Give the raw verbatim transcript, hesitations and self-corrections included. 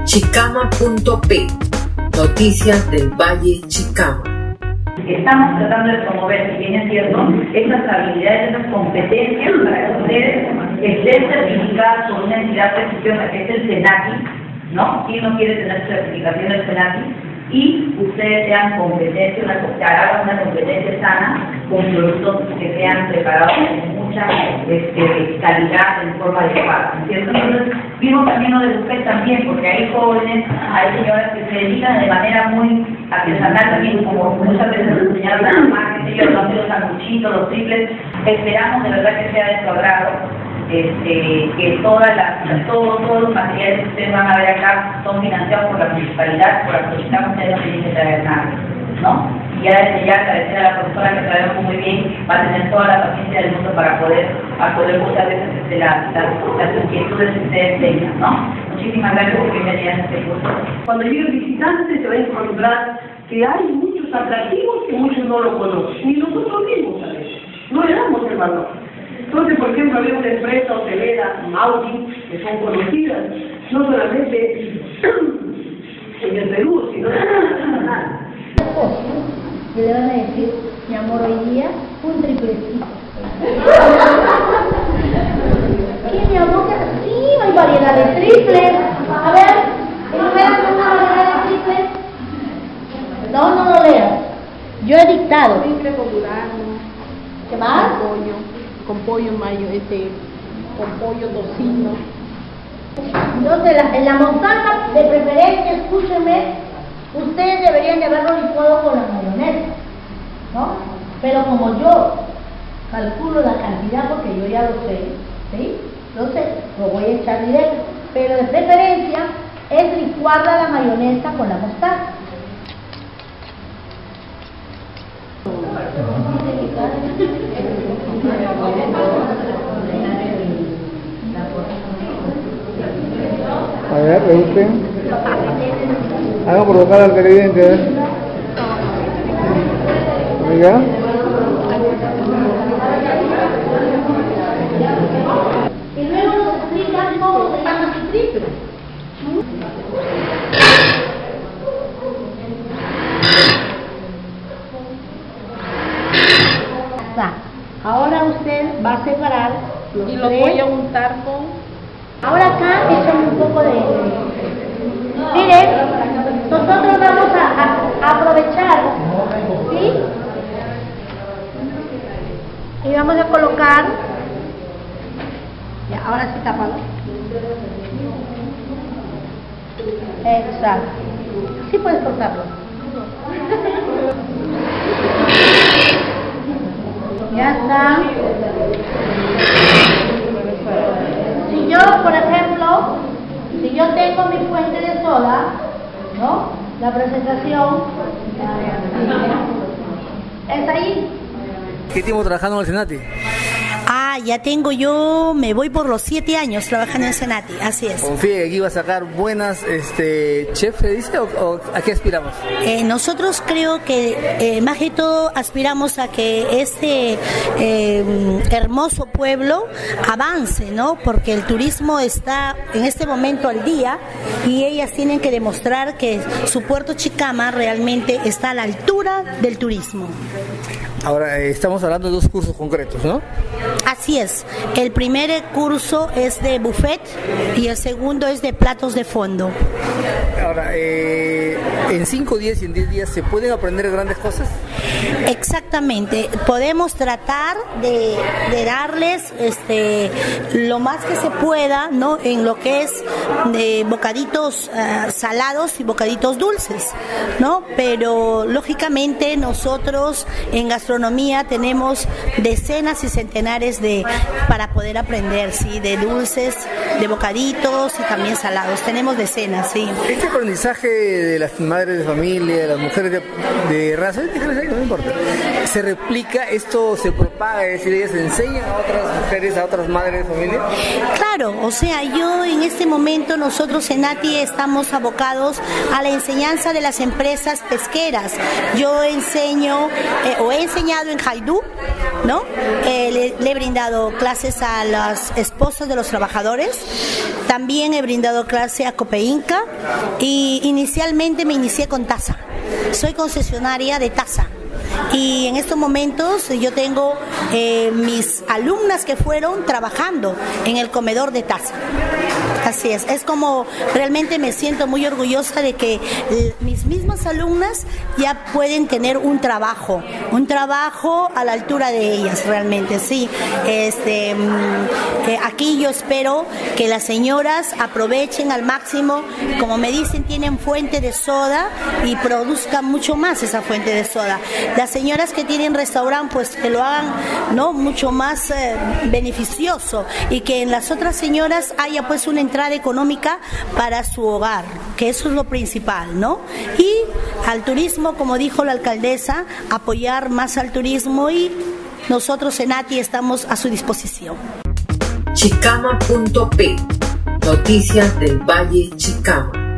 chicama punto p, noticias del Valle Chicama. Estamos tratando de promover, si bien es cierto, esas habilidades, esas competencias para que ustedes estén certificadas por una entidad prestigiosa que es el SENACI, ¿no? ¿Quién no quiere tener certificación del SENACI? Y ustedes sean competencia, una, que hagan una competencia sana con productos que sean preparados con mucha este, calidad en forma adecuada, ¿cierto? Entonces, vimos también lo de usted también, porque hay jóvenes, hay señoras que se dedican de manera muy artesanal también, como muchas veces nos enseñaron a marketing, ellos no hacen los sanguchitos, los triples. Esperamos de verdad que sea de su agrado. Este, que todas las, todo, todos los materiales que ustedes van a ver acá son financiados por la municipalidad, por la Chicama, ustedes no tienen que traer nada, ¿no? Y ya desde ya agradecer a la profesora que trabaja muy bien, va a tener toda la paciencia del mundo para poder, para poder muchas veces este, la, la, las inquietudes que ustedes tengan, ¿no? Muchísimas gracias por bienvenida a este curso. Cuando llegue el visitante se va a encontrar que hay muchos atractivos que muchos no lo conocen, ni nosotros mismos a veces, no le damos el valor. Entonces, por ejemplo, había una empresa hotelera, Maui, que son conocidas, no solamente en el Perú, sino en el nacional. Y le van a decir, mi amor, hoy día, un triplecito. ¿Qué, mi amor? Sí, hay variedad de triples. A ver, enumérame una variedad de triples. No, no lo leas. Yo he dictado. Triple con durazno. ¿Qué más? Con pollo, con pollo mayo, este, con pollo tocino. Entonces, la, en la mostaza, de preferencia, escúchenme, ustedes deberían de haberlo licuado con la mayonesa, ¿no? Pero como yo calculo la cantidad, porque yo ya lo sé, ¿sí? Entonces, lo voy a echar directo. Pero de preferencia, es licuarla la mayonesa con la mostaza. A ver, reducen. Hagan provocar al televidente, ¿eh? Amiga. Y luego nos explican cómo se llama su triple. Ahora usted va a separar los y lo tres. voy a untar con... Ahora acá echan un poco de... Miren, nosotros vamos a, a, a aprovechar, ¿sí? Y vamos a colocar... Ya, ahora sí tápalo. Exacto. Sí puedes cortarlo. Ya está. Si yo, por ejemplo, si yo tengo mi fuente de soda, ¿no? La presentación es ahí. ¿Qué tiempo trabajando en el Senati? Ah, ya tengo yo, me voy por los siete años trabajando en el Senati, así es. ¿Confía que aquí va a sacar buenas este, chefs, se dice, o, o a qué aspiramos? Eh, nosotros creo que eh, más que todo aspiramos a que este eh, hermoso pueblo avance, ¿no? Porque el turismo está en este momento al día y ellas tienen que demostrar que su puerto Chicama realmente está a la altura del turismo. Ahora, eh, estamos hablando de dos cursos concretos, ¿no? Así es. El primer curso es de buffet y el segundo es de platos de fondo. Ahora, eh, en cinco días y en diez días, ¿se pueden aprender grandes cosas? Exactamente. Podemos tratar de, de darles este, lo más que se pueda, ¿no? En lo que es de bocaditos uh, salados y bocaditos dulces, ¿no? Pero lógicamente nosotros en gastronomía tenemos decenas y centenares de para poder aprender, sí, de dulces, de bocaditos y también salados. Tenemos decenas, sí. Este aprendizaje de las madres de familia, de las mujeres de, de raza, no importa, se replica, esto se propaga, es decir, ellas enseñan a otras mujeres, a otras madres de familia. Claro. Claro, o sea, yo en este momento nosotros en Nati estamos abocados a la enseñanza de las empresas pesqueras. Yo enseño eh, o he enseñado en Haidú, ¿no? Eh, le, le he brindado clases a las esposas de los trabajadores. También he brindado clase a Copeinca y inicialmente me inicié con Tasa. Soy concesionaria de Tasa. Y en estos momentos yo tengo eh, mis alumnas que fueron trabajando en el comedor de Tasa. Así es, es como realmente me siento muy orgullosa de que eh, mis mismas alumnas ya pueden tener un trabajo, un trabajo a la altura de ellas realmente, sí. Este, eh, aquí yo espero que las señoras aprovechen al máximo, como me dicen, tienen fuente de soda y produzcan mucho más esa fuente de soda. Las señoras que tienen restaurante, pues que lo hagan, ¿no?, mucho más eh, beneficioso, y que en las otras señoras haya pues una entrada económica para su hogar, que eso es lo principal, ¿no? Y al turismo, como dijo la alcaldesa, apoyar más al turismo, y nosotros en Nati estamos a su disposición. Chicama punto pe, noticias del Valle Chicama.